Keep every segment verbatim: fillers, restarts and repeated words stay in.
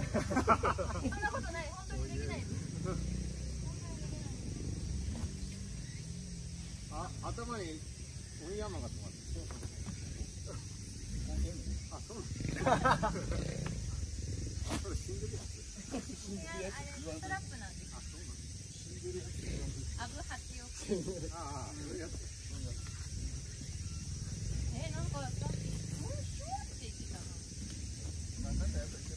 そんなことない、本当にできないです。 あ、頭に鬼山が止まって。あ、そうなんです。これ死んでるやつ。死んでるやつ。 トラップなんです。 あ、そうなんです。死んでるやつ。 アブハチオ。 ああ、そういうやつ。 え、なんかだってもうシュワって言ってたな。 なんかやっぱり。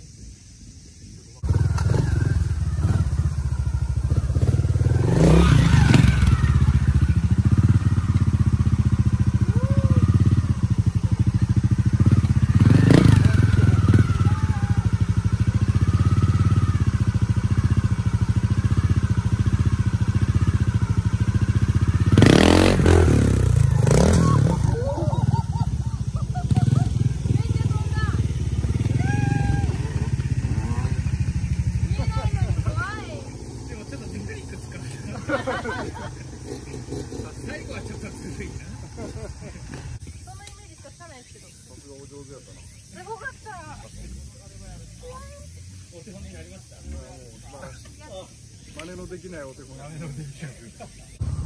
最後はちょっとずるいな。 そのイメージしかつかないですけど。 さすがお上手やったな。 すごかった。 お手本になりました。 真似のできないお手本。 真似のできない。